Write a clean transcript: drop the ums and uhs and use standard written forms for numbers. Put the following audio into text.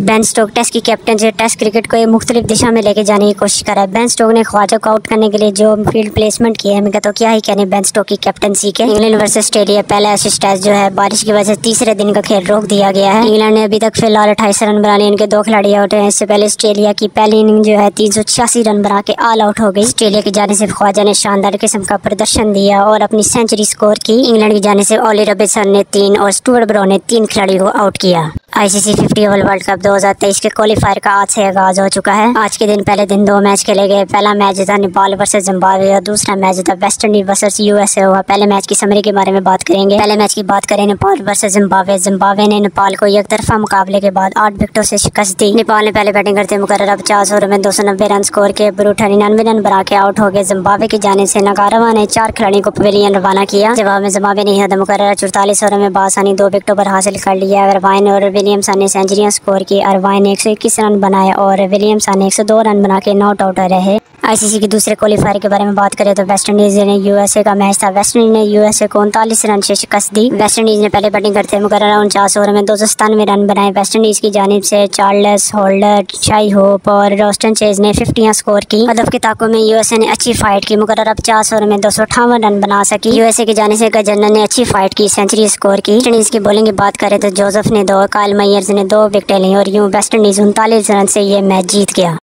Ben Stoke test की captain से test cricket को एक मुख्तलिफ दिशा में लेके जाने की कोशिश करा है। बेन स्टोक ने ख्वाजा को आउट करने के लिए जो फील्ड प्लेसमेंट की है, मैं कहता हूँ क्या ही कहने बेन स्टोक की कैप्टनसी के। इंग्लैंड वर्सेस ऑस्ट्रेलिया पहला एशेज टेस्ट जो है बारिश की वजह से तीसरे दिन का खेल रोक दिया गया है। इंग्लैंड ने अभी तक फिलहाल 28 रन बना लिए, इनके 2 खिलाड़ी आउट हैं। इससे पहले ऑस्ट्रेलिया की पहली इनिंग जो है 386 रन बना के ऑल आउट हो गई। ऑस्ट्रेलिया की जाने से ख्वाजा ने शानदार किस्म का प्रदर्शन दिया और अपनी सेंचुरी स्कोर की। इंग्लैंड की जाने से ओली रॉबिन्सन ने 3 और स्टुअर्ट ब्रॉड ने 3 खिलाड़ी को आउट किया। आईसीसी 50 ओवर वर्ल्ड कप 2023 के क्वालीफायर का आज से आगाज हो चुका है। आज के दिन पहले दिन 2 मैच खेले गए। पहला मैच था नेपाल वर्सेस जिम्बाब्वे और दूसरा मैच था वेस्ट इंडीज वर्सेस यूएसए हुआ। पहले मैच की समरी के बारे में बात करेंगे। पहले मैच की बात करें नेपाल वर्सेस जिम्बाब्वे। जिम्बाब्वे ने नेपाल को एक तरफा मुकाबले के बाद 8 विकेटों से शिकस्त दी। नेपाल ने पहले बैटिंग करते मुकर्रर 50 ओवर में 290 रन स्कोर किए। ब्रूट 99 रन बना के आउट हो गए। जिम्बाब्वे की जाने से नगारवा ने 4 खिलाड़ियों को पवेलियन रवाना किया। जवाब में जिम्बाब्वे ने मुकर्रर 44 ओवर में बासानी 2 विकेटों पर हासिल कर लिया। अरवाइन और विलियमसन ने सेंचुरी स्कोर की। अरवाइन ने 121 रन बनाए और विलियमसन ने 102 रन बना के नॉट आउट रहे। आईसीसी के दूसरे क्वालीफायर के बारे में बात करें तो वेस्ट इंडीज ने यूएसए का मैच था। वेस्ट इंडीज ने यूएसए को 39 रन से शिकस्त दी। वेस्ट इंडीज ने पहले बैटिंग करते मुकर्रर 49 ओवर में 297 रन बनाए। वेस्ट इंडीज की जानिब से चार्ल्स होल्डर, शाई होप और रोस्टन चेज ने 50 स्कोर की। अदब के ताकों में यूएसए ने अच्छी फाइट की। मुकर्रर 50 ओवर में 258 रन बना सकी। यूएसए की जाने से गजनर ने अच्छी फाइट की, सेंचुरी स्कोर की। वेस्ट इंडीज की बॉलिंग की बात करें तो जोसेफ ने 2, काइल मैयर्स ने 2 विकेटें ली और यूं वेस्ट इंडीज 39 रन से ये मैच जीत गया।